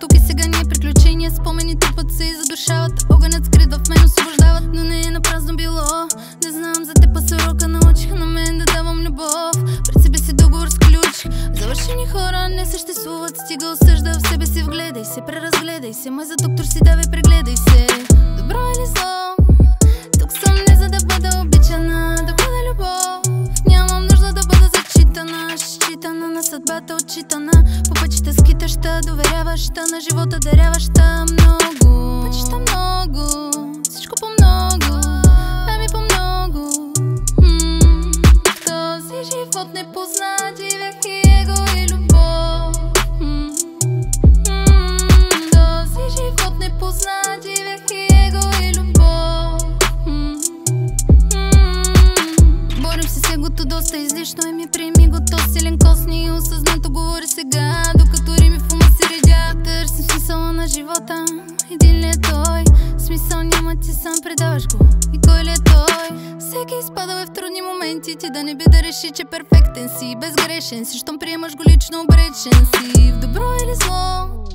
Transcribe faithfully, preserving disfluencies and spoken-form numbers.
тук и сега ни е приключение. Спомени трупат се и задушават. Огънят скрит в мен освобождават. Но не е напразно било. Не знам за теб, а с урока научиха на мен да давам любов. Пред себе си договор с ключ. Завършени хора не съществуват. Стига осъжда в себе си, вгледай се, преразгледай се. Май за доктор си давай, прегледай се. Добро или зло? Тук съм не за да бъда обичана, да бъда любов. Нямам нужда да бъда зачитана, считана на съдбата, отчитана. По пътища скитаща, доверяваща, на живота даряваща много. Пътища много, всичко по много, ами по много. м-м. Този живот не позна дивях и его и любов. м-м. Този живот не позна дивях и его и любов. м-м. Борим се с егото доста излишно и ми приеми го то силен косни и осъзнато говори сега, докато рими в ума си редя. Търсим смисъла на живота, един ли е той? Смисъл няма, ти сам предаваш го. И кой ли е той? Всеки изпадал е в трудни моменти, ти да не би да реши, че перфектен си, безгрешен си, щом приемаш го лично обречен си. В добро или зло?